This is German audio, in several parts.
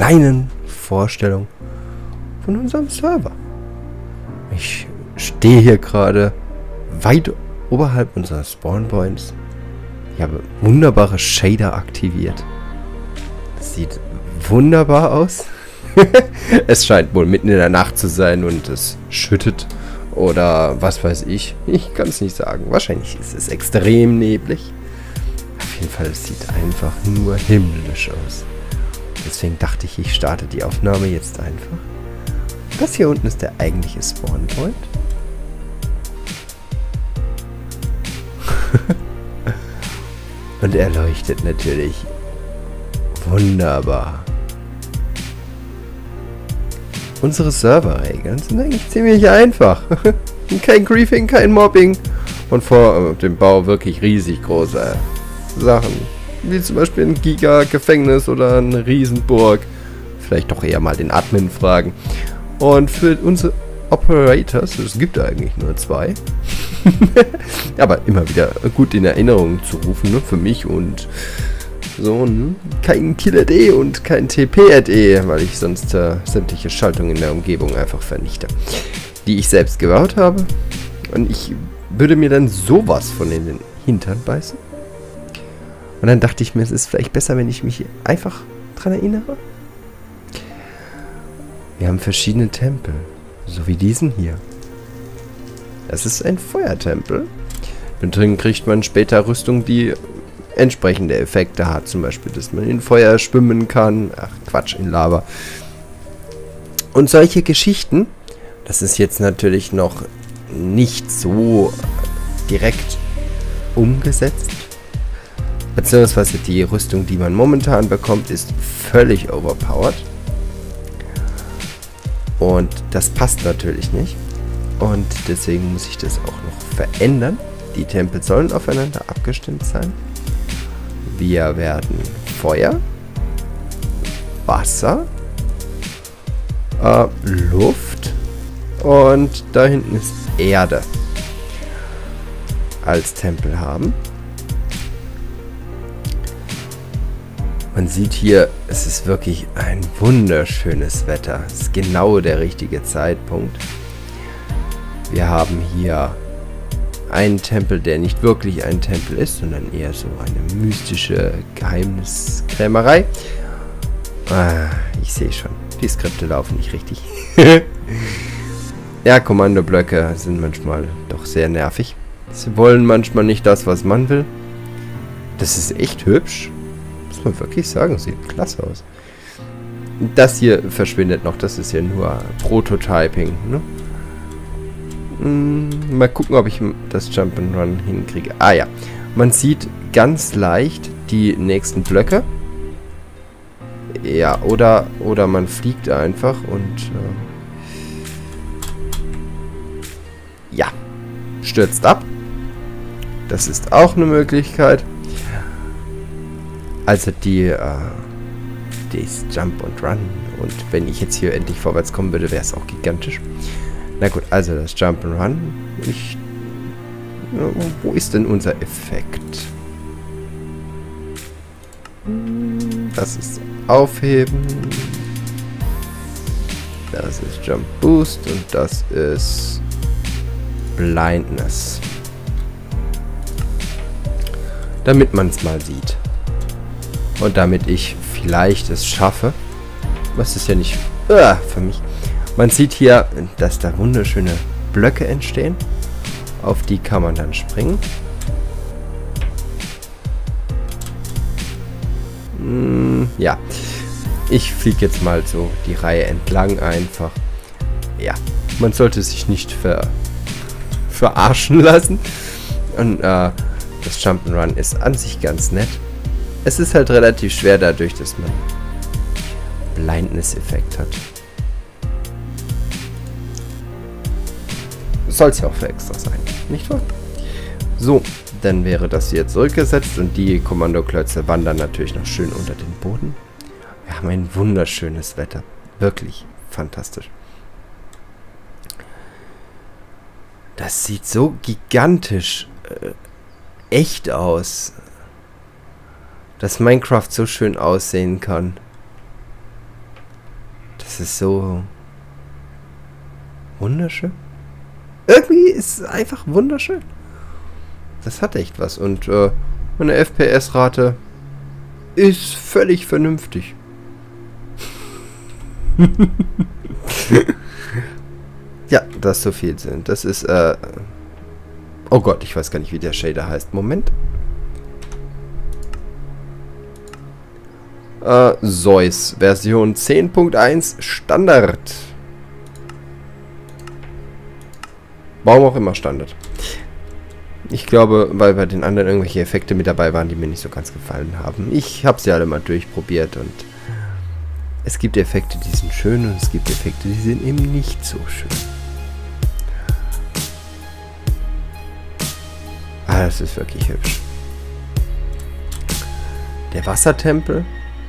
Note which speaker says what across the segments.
Speaker 1: kleinen Vorstellung von unserem Server. Ich stehe hier gerade weit oberhalb unserer Spawnpoints. Ich habe wunderbare Shader aktiviert. Das sieht wunderbar aus. Es scheint wohl mitten in der Nacht zu sein und es schüttet oder was weiß ich. Ich kann es nicht sagen. Wahrscheinlich ist es extrem neblig. Auf jeden Fall, es sieht einfach nur himmlisch aus. Deswegen dachte ich, ich starte die Aufnahme jetzt einfach. Das hier unten ist der eigentliche Spawnpoint. Und er leuchtet natürlich wunderbar. Unsere Serverregeln sind eigentlich ziemlich einfach. Kein Griefing, kein Mobbing. Und vor dem Bau wirklich riesig große Sachen. Wie zum Beispiel ein Giga-Gefängnis oder eine Riesenburg. Vielleicht doch eher mal den Admin fragen. Und für unsere Operators, es gibt eigentlich nur 2. Aber immer wieder gut in Erinnerung zu rufen, ne? Für mich und so, ne? Kein Killer.de und kein TP.de, weil ich sonst sämtliche Schaltungen in der Umgebung einfach vernichte, die ich selbst gebaut habe. Und ich würde mir dann sowas von in den Hintern beißen. Und dann dachte ich mir, es ist vielleicht besser, wenn ich mich einfach dran erinnere. Wir haben verschiedene Tempel, so wie diesen hier. Das ist ein Feuertempel. Und drin kriegt man später Rüstung, die entsprechende Effekte hat. Zum Beispiel, dass man in Feuer schwimmen kann. Ach, Quatsch, in Lava. Und solche Geschichten, das ist jetzt natürlich noch nicht so direkt umgesetzt. Beziehungsweise die Rüstung, die man momentan bekommt, ist völlig overpowered. Und das passt natürlich nicht. Und deswegen muss ich das auch noch verändern. Die Tempel sollen aufeinander abgestimmt sein. Wir werden Feuer, Wasser, Luft und da hinten ist Erde als Tempel haben. Man sieht hier, es ist wirklich ein wunderschönes Wetter. Es ist genau der richtige Zeitpunkt. Wir haben hier einen Tempel, der nicht wirklich ein Tempel ist, sondern eher so eine mystische Geheimniskrämerei. Ich sehe schon, die Skripte laufen nicht richtig. Ja, Kommandoblöcke sind manchmal doch sehr nervig. Sie wollen manchmal nicht das, was man will. Das ist echt hübsch. Muss man wirklich sagen, sieht klasse aus. Das hier verschwindet noch, das ist ja nur Prototyping, ne? Mal gucken, ob ich das Jump'n'Run hinkriege. Ah ja, man sieht ganz leicht die nächsten Blöcke. Ja, oder man fliegt einfach und ja, stürzt ab. Das ist auch eine Möglichkeit. Also das Jump und Run. Und wenn ich jetzt hier endlich vorwärts kommen würde, wäre es auch gigantisch. Na gut, also das Jump and Run. Wo ist denn unser Effekt? Das ist Aufheben. Das ist Jump Boost und das ist Blindness. Damit man es mal sieht. Und damit ich vielleicht es schaffe. Was ist ja nicht für mich. Man sieht hier, dass da wunderschöne Blöcke entstehen. Auf die kann man dann springen. Ja, ich fliege jetzt mal so die Reihe entlang einfach. Ja, man sollte sich nicht verarschen lassen. Und das Jump'n'Run ist an sich ganz nett. Es ist halt relativ schwer dadurch, dass man Blindness-Effekt hat. Soll es ja auch für extra sein, nicht wahr? So, dann wäre das hier zurückgesetzt und die Kommandoklötze wandern natürlich noch schön unter den Boden. Wir haben ein wunderschönes Wetter. Wirklich fantastisch. Das sieht so gigantisch echt aus, dass Minecraft so schön aussehen kann. Das ist so wunderschön. Irgendwie ist es einfach wunderschön. Das hat echt was. Und meine FPS-Rate ist völlig vernünftig. Ja, das so viel sind. Das ist, oh Gott, ich weiß gar nicht, wie der Shader heißt. Moment. Zeus, Version 10.1 Standard. Warum auch immer Standard. Ich glaube, weil bei den anderen irgendwelche Effekte mit dabei waren, die mir nicht so ganz gefallen haben. Ich habe sie alle mal durchprobiert und es gibt Effekte, die sind schön und es gibt Effekte, die sind eben nicht so schön. Ah, das ist wirklich hübsch. Der Wassertempel.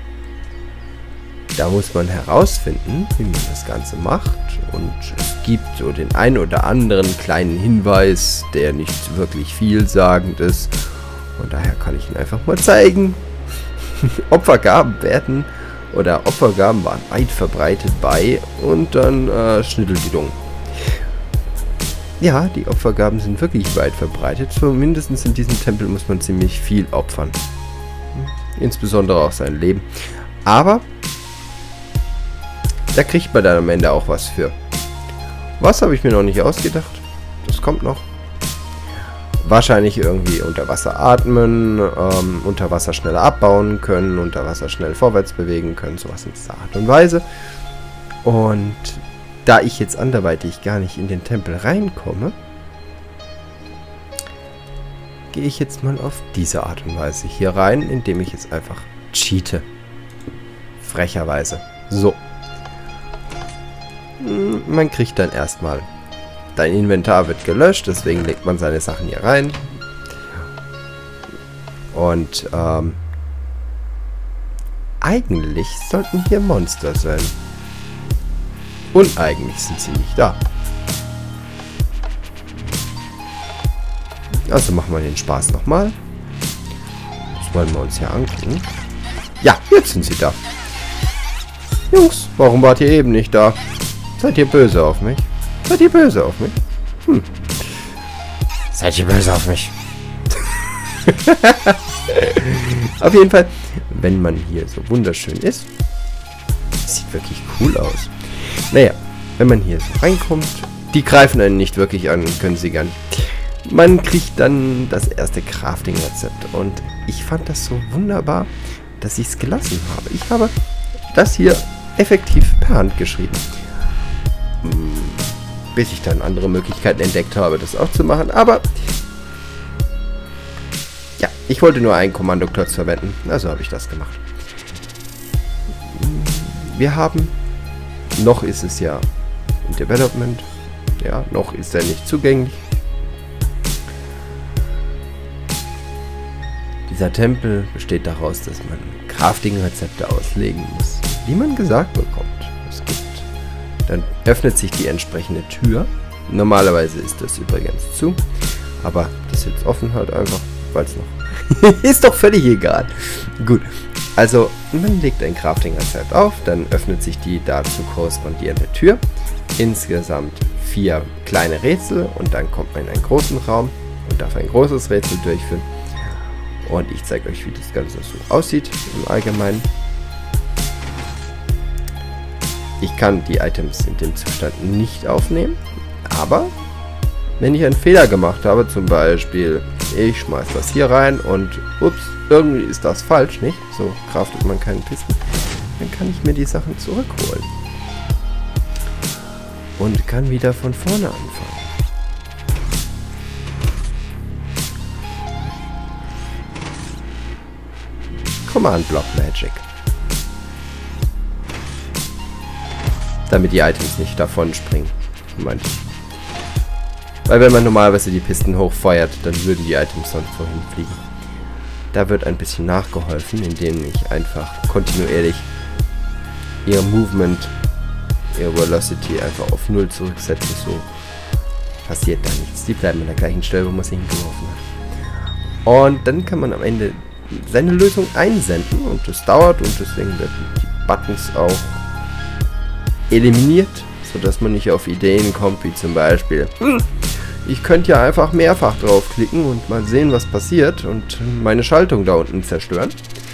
Speaker 1: Da muss man herausfinden, wie man das Ganze macht. Und es gibt so den ein oder anderen kleinen Hinweis, der nicht wirklich vielsagend ist. Und daher kann ich ihn einfach mal zeigen. Opfergaben werden oder Opfergaben waren weit verbreitet bei und dann Schnitteldidung. Ja, die Opfergaben sind wirklich weit verbreitet. Zumindest in diesem Tempel muss man ziemlich viel opfern. Insbesondere auch sein Leben. Aber da kriegt man dann am Ende auch was für. Was habe ich mir noch nicht ausgedacht? Das kommt noch. Wahrscheinlich irgendwie unter Wasser atmen, unter Wasser schneller abbauen können, unter Wasser schnell vorwärts bewegen können, sowas in dieser Art und Weise. Und da ich jetzt anderweitig gar nicht in den Tempel reinkomme, gehe ich jetzt mal auf diese Art und Weise hier rein, indem ich jetzt einfach cheate. Frecherweise. So. Man kriegt dann erstmal, dein Inventar wird gelöscht, deswegen legt man seine Sachen hier rein. Und eigentlich sollten hier Monster sein. Und eigentlich sind sie nicht da. Also machen wir den Spaß nochmal. Das wollen wir uns hier angucken. Ja, jetzt sind sie da. Jungs, warum wart ihr eben nicht da? Seid ihr böse auf mich? Seid ihr böse auf mich? Seid ihr böse auf mich? Auf jeden Fall, wenn man hier so wunderschön ist, sieht wirklich cool aus. Naja, wenn man hier so reinkommt, die greifen einen nicht wirklich an, können sie gar nicht. Man kriegt dann das erste Crafting-Rezept und ich fand das so wunderbar, dass ich es gelassen habe. Ich habe das hier effektiv per Hand geschrieben. Bis ich dann andere Möglichkeiten entdeckt habe, das auch zu machen. Aber ja, ich wollte nur einen Kommandoklotz verwenden. Also habe ich das gemacht. Wir haben, noch ist es ja im Development. Ja, noch ist er nicht zugänglich. Dieser Tempel besteht daraus, dass man Crafting-Rezepte auslegen muss, wie man gesagt bekommt. Es gibt, dann öffnet sich die entsprechende Tür. Normalerweise ist das übrigens zu, aber das ist jetzt offen halt einfach, weil es noch ist doch völlig egal. Gut, also man legt ein Crafting-Rezept auf, dann öffnet sich die dazu korrespondierende Tür. Insgesamt 4 kleine Rätsel und dann kommt man in einen großen Raum und darf ein großes Rätsel durchführen. Und ich zeige euch, wie das Ganze so aussieht im Allgemeinen. Ich kann die Items in dem Zustand nicht aufnehmen, aber wenn ich einen Fehler gemacht habe, zum Beispiel, ich schmeiß das hier rein und ups, irgendwie ist das falsch, nicht? So craftet man keinen Pisten. Dann kann ich mir die Sachen zurückholen. Und kann wieder von vorne anfangen. Command Block Magic. Damit die Items nicht davon springen, meinte ich. Weil wenn man normalerweise die Pisten hochfeuert, dann würden die Items sonst vorhin fliegen. Da wird ein bisschen nachgeholfen, indem ich einfach kontinuierlich ihr Movement, ihr Velocity einfach auf 0 zurücksetze. So passiert da nichts. Die bleiben an der gleichen Stelle, wo man sie hingeworfen hat. Und dann kann man am Ende seine Lösung einsenden und das dauert und deswegen werden die Buttons auch eliminiert, sodass man nicht auf Ideen kommt, wie zum Beispiel, ich könnte ja einfach mehrfach draufklicken und mal sehen, was passiert und meine Schaltung da unten zerstören.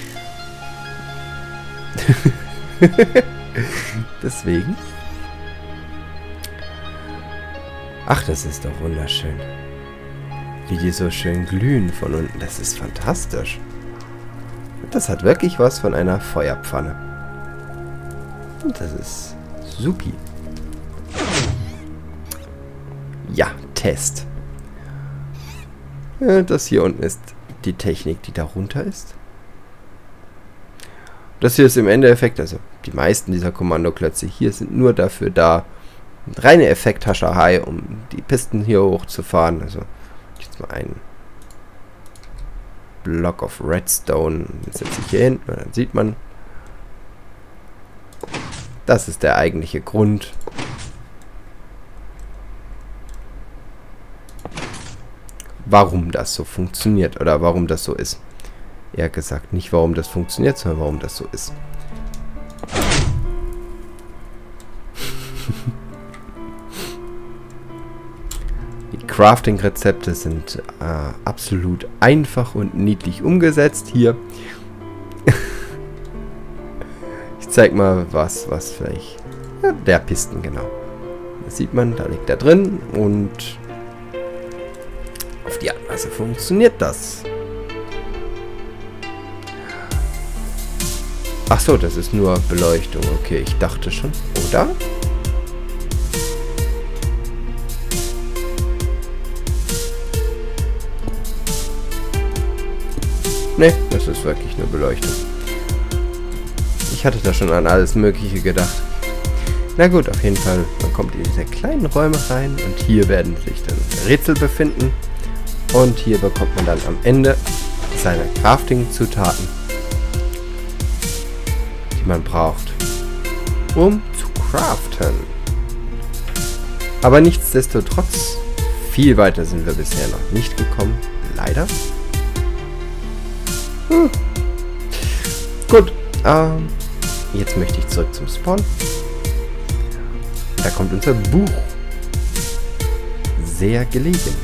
Speaker 1: Deswegen. Ach, das ist doch wunderschön. Wie die so schön glühen von unten. Das ist fantastisch. Das hat wirklich was von einer Feuerpfanne. Und das ist supi. Ja, Test. Das hier unten ist die Technik, die darunter ist. Das hier ist im Endeffekt, also die meisten dieser Kommandoklötze hier sind nur dafür da, reine Effekthascherei, um die Pisten hier hochzufahren. Also jetzt mal einen Block of Redstone setze ich hier hin und dann sieht man, das ist der eigentliche Grund. Warum das so funktioniert oder warum das so ist. Eher gesagt, nicht warum das funktioniert, sondern warum das so ist. Die Crafting-Rezepte sind absolut einfach und niedlich umgesetzt hier. Ich zeig mal was vielleicht... Ja, der Pisten, genau. Das sieht man, da liegt er drin und auf die Art und Weise funktioniert das. Ach so, das ist nur Beleuchtung. Okay, ich dachte schon. Oder? Ne, das ist wirklich nur Beleuchtung. Ich hatte da schon an alles Mögliche gedacht. Na gut, auf jeden Fall. Man kommt in diese kleinen Räume rein und hier werden sich dann Rätsel befinden. Und hier bekommt man dann am Ende seine Crafting-Zutaten, die man braucht, um zu craften. Aber nichtsdestotrotz, viel weiter sind wir bisher noch nicht gekommen. Leider. Gut. Jetzt möchte ich zurück zum Spawn. Da kommt unser Buch. Sehr gelegen.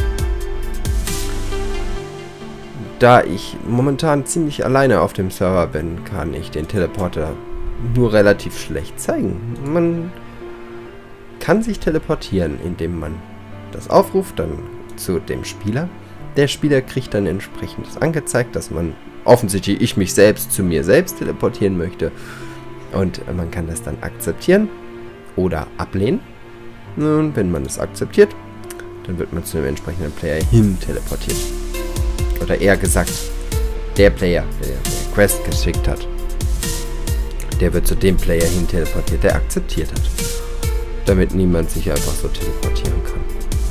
Speaker 1: Da ich momentan ziemlich alleine auf dem Server bin, kann ich den Teleporter nur relativ schlecht zeigen. Man kann sich teleportieren, indem man das aufruft, dann zu dem Spieler. Der Spieler kriegt dann entsprechend angezeigt, dass man offensichtlich ich mich selbst zu mir selbst teleportieren möchte. Und man kann das dann akzeptieren oder ablehnen. Und wenn man das akzeptiert, dann wird man zu dem entsprechenden Player hin teleportiert. Oder eher gesagt, der Player, der die Quest geschickt hat, der wird zu dem Player hin teleportiert, der akzeptiert hat. Damit niemand sich einfach so teleportieren kann.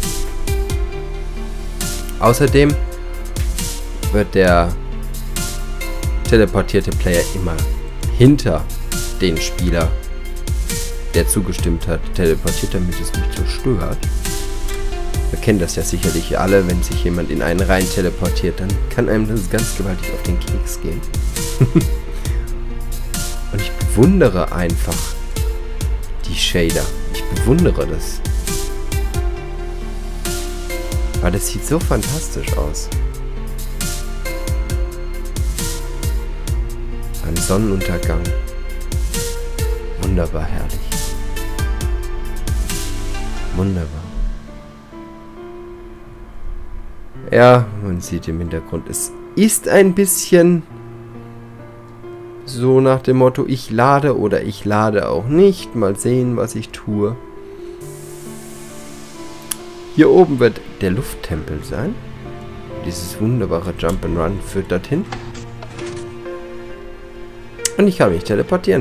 Speaker 1: Außerdem wird der teleportierte Player immer hinter den Spieler, der zugestimmt hat, teleportiert, damit es nicht so stört. Wir kennen das ja sicherlich alle, wenn sich jemand in einen rein teleportiert, dann kann einem das ganz gewaltig auf den Keks gehen. Und ich bewundere einfach die Shader. Ich bewundere das. Weil das sieht so fantastisch aus. Ein Sonnenuntergang. Wunderbar herrlich. Wunderbar. Ja, man sieht im Hintergrund, es ist ein bisschen so nach dem Motto, ich lade oder ich lade auch nicht. Mal sehen, was ich tue. Hier oben wird der Lufttempel sein. Dieses wunderbare Jump'n'Run führt dorthin. Und ich kann mich teleportieren.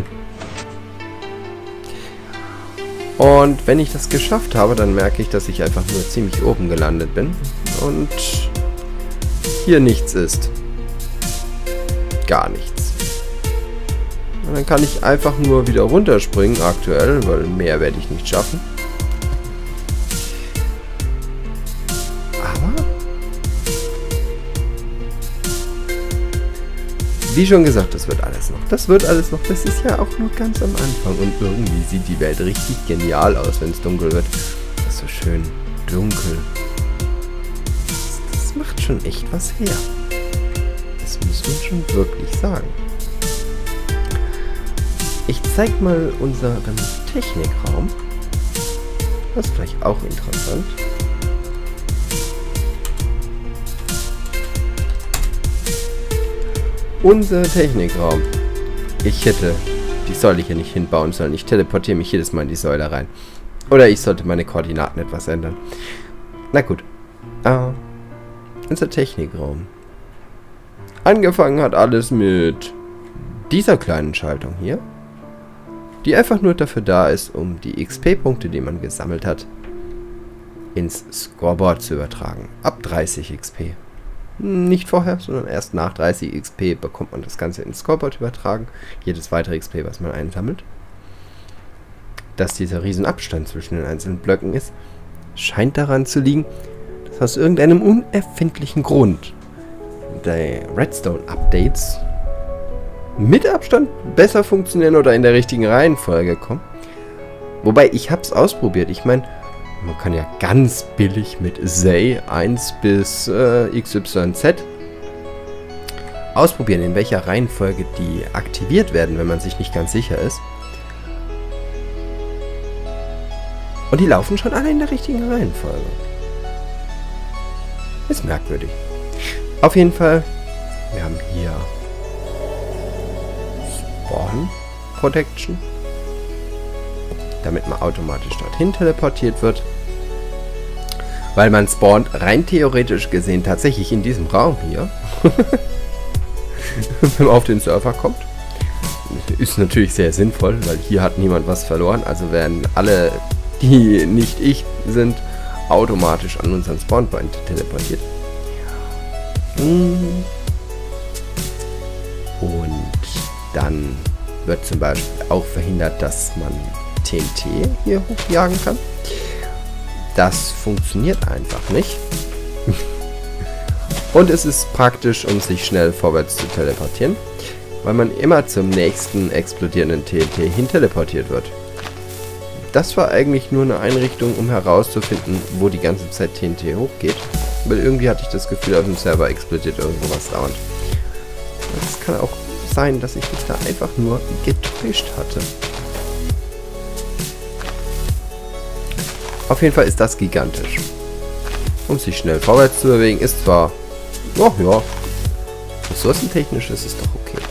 Speaker 1: Und wenn ich das geschafft habe, dann merke ich, dass ich einfach nur ziemlich oben gelandet bin. Und hier nichts ist. Gar nichts. Und dann kann ich einfach nur wieder runterspringen aktuell, weil mehr werde ich nicht schaffen. Aber Wie schon gesagt, das wird alles noch. Das wird alles noch. Das ist ja auch nur ganz am Anfang. Und irgendwie sieht die Welt richtig genial aus, wenn es dunkel wird. Das ist so schön dunkel. Das macht schon echt was her. Das muss man schon wirklich sagen. Ich zeig mal unseren Technikraum. Das ist vielleicht auch interessant. Unser Technikraum. Ich hätte die Säule hier nicht hinbauen sollen. Ich teleportiere mich jedes Mal in die Säule rein. Oder ich sollte meine Koordinaten etwas ändern. Na gut. Unser Technikraum. Angefangen hat alles mit dieser kleinen Schaltung hier, die einfach nur dafür da ist, um die XP-Punkte, die man gesammelt hat, ins Scoreboard zu übertragen. Ab 30 XP. Nicht vorher, sondern erst nach 30 XP bekommt man das Ganze ins Scoreboard übertragen. Jedes weitere XP, was man einsammelt. Dass dieser Riesenabstand zwischen den einzelnen Blöcken ist, scheint daran zu liegen, dass aus irgendeinem unerfindlichen Grund die Redstone-Updates mit Abstand besser funktionieren oder in der richtigen Reihenfolge kommen. Wobei, ich habe es ausprobiert. Ich meine, man kann ja ganz billig mit Zay 1 bis XYZ ausprobieren, in welcher Reihenfolge die aktiviert werden, wenn man sich nicht ganz sicher ist. Und die laufen schon alle in der richtigen Reihenfolge. Ist merkwürdig. Auf jeden Fall, wir haben hier Spawn Protection, damit man automatisch dorthin teleportiert wird. Weil man spawnt rein theoretisch gesehen tatsächlich in diesem Raum hier. Wenn man auf den Server kommt. Ist natürlich sehr sinnvoll, weil hier hat niemand was verloren. Also werden alle, die nicht ich sind, automatisch an unseren Spawnpoint teleportiert. Und dann wird zum Beispiel auch verhindert, dass man TNT hier hochjagen kann. Das funktioniert einfach nicht. Und es ist praktisch, um sich schnell vorwärts zu teleportieren, weil man immer zum nächsten explodierenden TNT hin teleportiert wird. Das war eigentlich nur eine Einrichtung, um herauszufinden, wo die ganze Zeit TNT hochgeht. Weil irgendwie hatte ich das Gefühl, auf dem Server explodiert irgendwo was dauernd. Das kann auch sein, dass ich mich da einfach nur getäuscht hatte. Auf jeden Fall ist das gigantisch. Um sich schnell vorwärts zu bewegen, ist zwar... Oh ja. Ressourcentechnisch ist es doch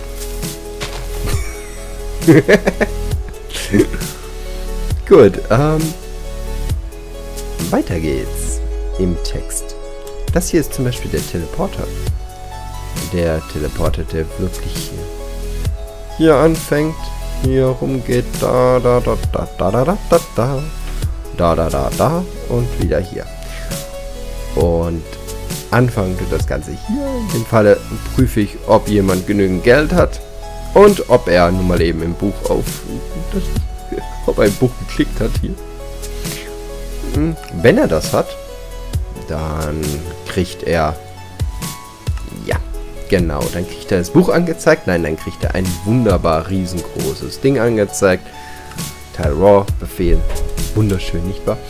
Speaker 1: okay. Gut, weiter geht's im Text. Das hier ist zum Beispiel der Teleporter. Der Teleporter, der wirklich hier anfängt, hier rumgeht, da und wieder hier. Und anfangen tut das Ganze hier. In dem Falle prüfe ich, ob jemand genügend Geld hat und ob er nun mal eben im Buch ob er im Buch geklickt hat hier. Wenn er das hat, dann kriegt er, ja, genau, dann kriegt er das Buch angezeigt. Nein, dann kriegt er ein wunderbar riesengroßes Ding angezeigt. Teil Raw, Befehl, wunderschön, nicht wahr?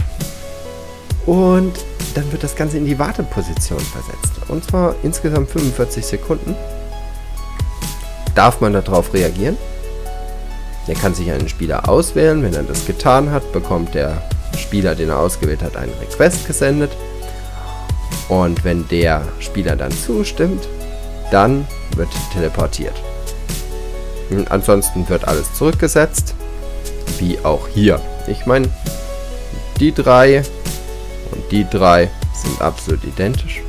Speaker 1: Und dann wird das Ganze in die Warteposition versetzt. Und zwar insgesamt 45 Sekunden. Darf man darauf reagieren? Er kann sich einen Spieler auswählen. Wenn er das getan hat, bekommt der Spieler, den er ausgewählt hat, einen Request gesendet. Und wenn der Spieler dann zustimmt, dann wird teleportiert. Und ansonsten wird alles zurückgesetzt. Wie auch hier. Ich meine, die drei und die drei sind absolut identisch.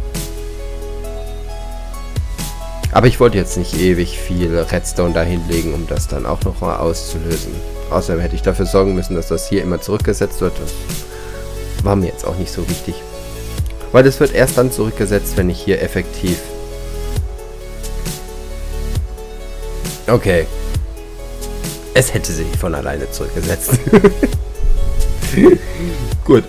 Speaker 1: Aber ich wollte jetzt nicht ewig viel Redstone dahinlegen, um das dann auch noch mal auszulösen. Außerdem hätte ich dafür sorgen müssen, dass das hier immer zurückgesetzt wird. Das war mir jetzt auch nicht so wichtig. Weil es wird erst dann zurückgesetzt, wenn ich hier effektiv... Okay. Es hätte sich von alleine zurückgesetzt. Gut.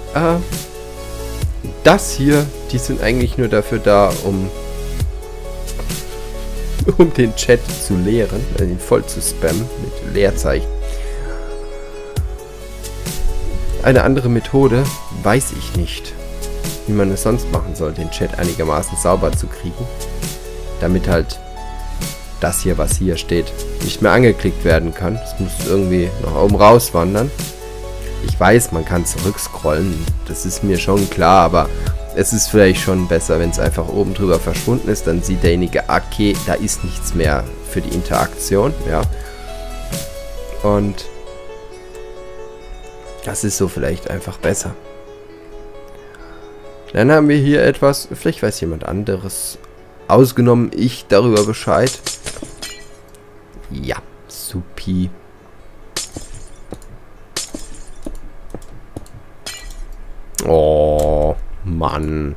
Speaker 1: Das hier, die sind eigentlich nur dafür da, um um den Chat zu leeren, ihn voll zu spammen mit Leerzeichen. Eine andere Methode weiß ich nicht, wie man es sonst machen soll, den Chat einigermaßen sauber zu kriegen, damit halt das hier, was hier steht, nicht mehr angeklickt werden kann. Es muss irgendwie nach oben rauswandern. Ich weiß, man kann zurückscrollen, das ist mir schon klar, aber es ist vielleicht schon besser, wenn es einfach oben drüber verschwunden ist, dann sieht derjenige, okay, da ist nichts mehr für die Interaktion, ja. Und das ist so vielleicht einfach besser. Dann haben wir hier etwas, vielleicht weiß jemand anderes, ausgenommen ich darüber Bescheid. Ja, supi. Oh, Mann.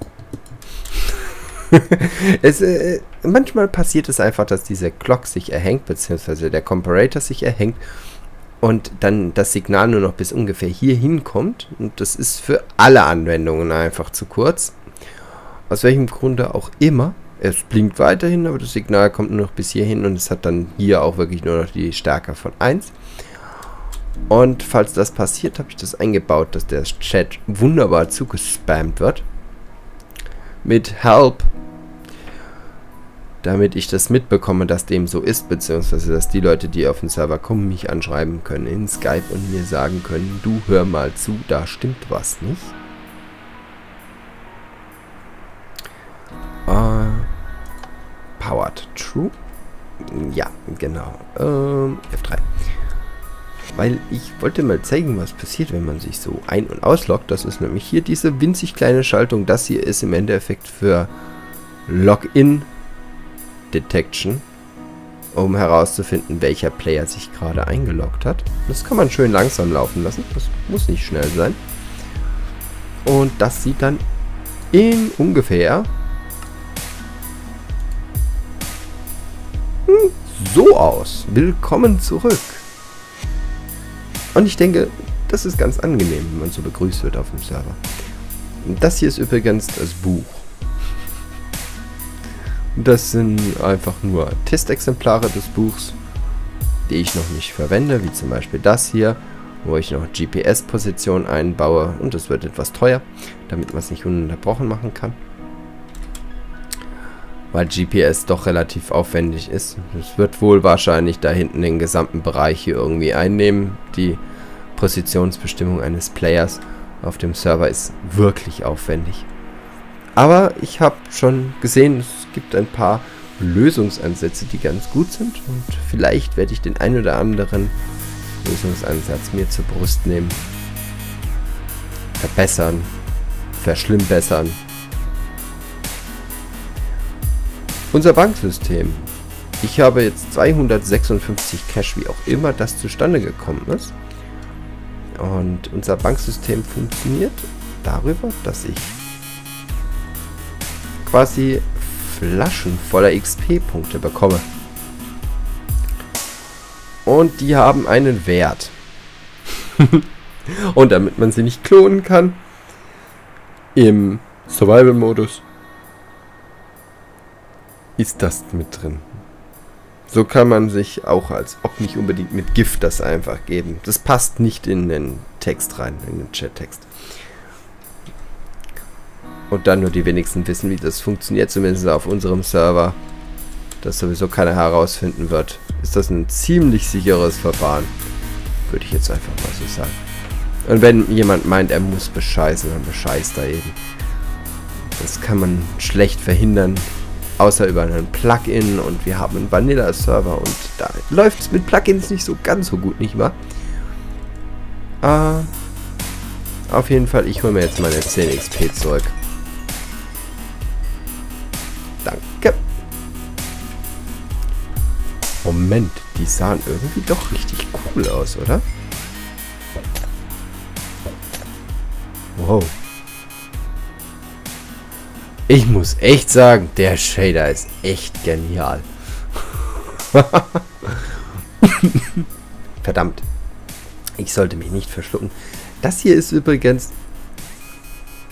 Speaker 1: Manchmal passiert es einfach, dass diese Clock sich erhängt, beziehungsweise der Comparator sich erhängt und dann das Signal nur noch bis ungefähr hier hinkommt. Und das ist für alle Anwendungen einfach zu kurz. Aus welchem Grunde auch immer. Es blinkt weiterhin, aber das Signal kommt nur noch bis hierhin und es hat dann hier auch wirklich nur noch die Stärke von 1. Und falls das passiert, habe ich das eingebaut, dass der Chat wunderbar zugespammt wird. Mit Help. Damit ich das mitbekomme, dass dem so ist, beziehungsweise dass die Leute, die auf den Server kommen, mich anschreiben können in Skype und mir sagen können, du hör mal zu, da stimmt was nicht. Powered True. Ja, genau. F3. Weil ich wollte mal zeigen, was passiert, wenn man sich so ein- und ausloggt. Das ist nämlich hier diese winzig kleine Schaltung. Das hier ist im Endeffekt für Login Detection, um herauszufinden, welcher Player sich gerade eingeloggt hat. Das kann man schön langsam laufen lassen. Das muss nicht schnell sein. Und das sieht dann in ungefähr so aus. Willkommen zurück. Und ich denke, das ist ganz angenehm, wenn man so begrüßt wird auf dem Server. Und das hier ist übrigens das Buch. Das sind einfach nur Testexemplare des Buchs, die ich noch nicht verwende, wie zum Beispiel das hier, wo ich noch GPS-Position einbaue. Und das wird etwas teuer, damit man es nicht ununterbrochen machen kann. Weil GPS doch relativ aufwendig ist. Es wird wohl wahrscheinlich da hinten den gesamten Bereich hier irgendwie einnehmen. Die Positionsbestimmung eines Players auf dem Server ist wirklich aufwendig. Aber ich habe schon gesehen, es gibt ein paar Lösungsansätze, die ganz gut sind. Und vielleicht werde ich den ein oder anderen Lösungsansatz mir zur Brust nehmen. Verbessern. Verschlimmbessern. Unser Banksystem. Ich habe jetzt 256 Cash, wie auch immer das zustande gekommen ist. Und unser Banksystem funktioniert darüber, dass ich quasi Flaschen voller XP-Punkte bekomme. Und die haben einen Wert. Und damit man sie nicht klonen kann, im Survival-Modus ist das mit drin. So kann man sich auch, als ob nicht unbedingt mit Gift, das einfach geben. Das passt nicht in den Text rein, in den Chat-Text. Und dann nur die wenigsten wissen, wie das funktioniert, zumindest auf unserem Server. Das sowieso keiner herausfinden wird. Ist das ein ziemlich sicheres Verfahren. Würde ich jetzt einfach mal so sagen. Und wenn jemand meint, er muss bescheißen, dann bescheißt er eben. Das kann man schlecht verhindern. Außer über einen Plugin, und wir haben einen Vanilla-Server und da läuft es mit Plugins nicht so ganz so gut, nicht wahr? Auf jeden Fall, ich hole mir jetzt meine 10 XP zurück. Danke. Moment, die sahen irgendwie doch richtig cool aus, oder? Wow. Ich muss echt sagen, der Shader ist echt genial. Verdammt. Ich sollte mich nicht verschlucken. Das hier ist übrigens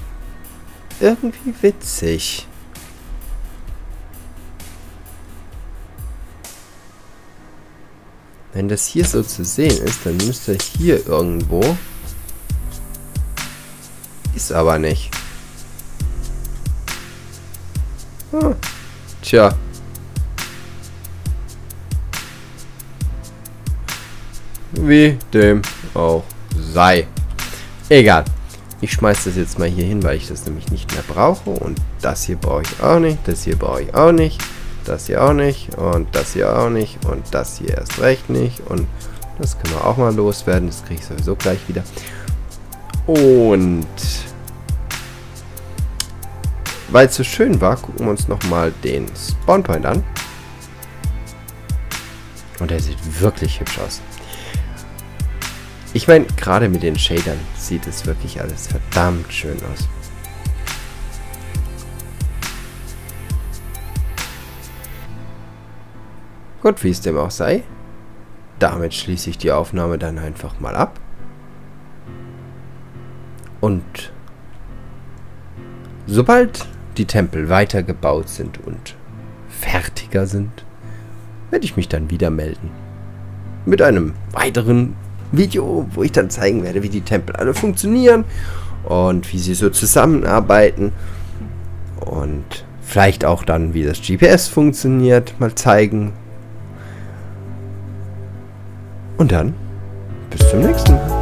Speaker 1: irgendwie witzig. Wenn das hier so zu sehen ist, dann müsste hier irgendwo... Ist aber nicht. Hm. Tja. Wie dem auch sei. Egal. Ich schmeiß das jetzt mal hier hin, weil ich das nämlich nicht mehr brauche. Und das hier brauche ich auch nicht. Das hier brauche ich auch nicht. Das hier auch nicht. Und das hier auch nicht. Und das hier erst recht nicht. Und das können wir auch mal loswerden. Das kriege ich sowieso gleich wieder. Und weil es so schön war, gucken wir uns nochmal den Spawnpoint an. Und der sieht wirklich hübsch aus. Ich meine, gerade mit den Shadern sieht es wirklich alles verdammt schön aus. Gut, wie es dem auch sei. Damit schließe ich die Aufnahme dann einfach mal ab. Und sobald die Tempel weitergebaut sind und fertiger sind, werde ich mich dann wieder melden. Mit einem weiteren Video, wo ich dann zeigen werde, wie die Tempel alle funktionieren und wie sie so zusammenarbeiten und vielleicht auch dann, wie das GPS funktioniert, mal zeigen. Und dann bis zum nächsten Mal.